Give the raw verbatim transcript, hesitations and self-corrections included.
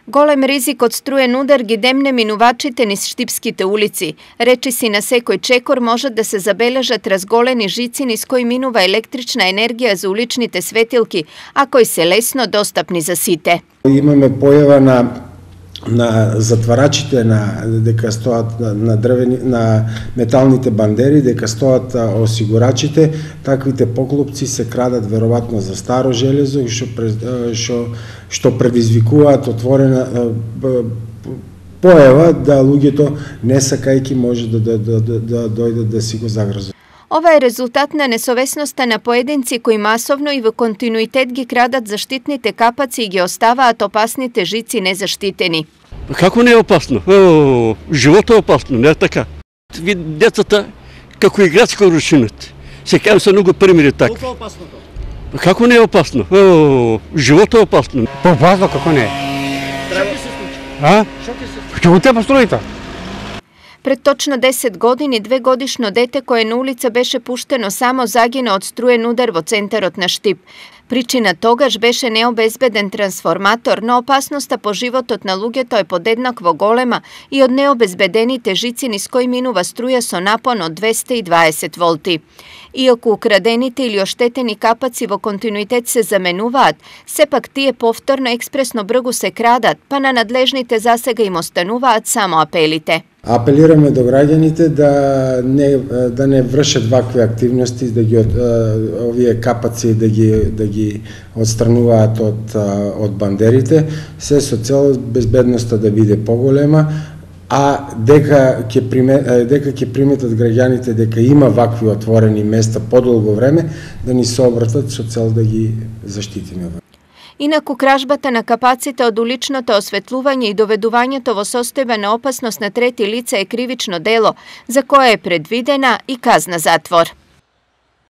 Голем ризик од струен удар ги демне минувачите низ Штипските улици. Речиси на секој чекор можат да се забележат разголени жици низ кои минува електрична енергија за уличните светилки, а кои се лесно достапни за сите. Имаме појава на на затварачите на дека стоат на дрвени на металните бандери, дека стоат осигурачите, таквите поклопци се крадат веројатно за старо железо што што што предизвикуваат отворена појава да луѓето не сакајќи може да да да да, да дојдат да си го загрзат. Ова е резултат на несовесноста на поединци кои масовно и во континуитет ги крадат заштитните капаци и ги оставаат опасните жици незаштитени. Како не е опасно? О, живото е опасно, не е така. Ви децата како играат со ручината. Секајам се многу примери така. Колку е опасното? Како не е опасно? О, живото е опасно. Опасно како не е? Што ќе се случи? А? Што ќе се случи? Ќе го тепа струјата. Пред точно десет години, двегодишно дете кое на улица беше пуштено само загина од струен удар во центарот на Штип. Причина тогаш беше необезбеден трансформатор, но опасноста по животот на луѓето е подеднакво голема и од необезбедените жици низ кои минува струја со напон од двесте и дваесет волти. Иако украдените или оштетени капаци во континуитет се заменуваат, сепак тие повторно експресно бргу се крадат, па на надлежните засега им остануваат само апелите. Апелираме до граѓаните да не да не вршат вакви активности, да ги овие капаци да ги да ги отстрануваат од од бандерите, се со цел безбедноста да биде поголема, а дека ќе приме, дека ќе приметат граѓаните дека има вакви отворени места подолго време, да ни се обратат со цел да ги заштитиме. Инаку кражбата на капаците од уличното осветлување и доведувањето во состојба на опасност на трети лица е кривично дело, за кое е предвидена и казна затвор.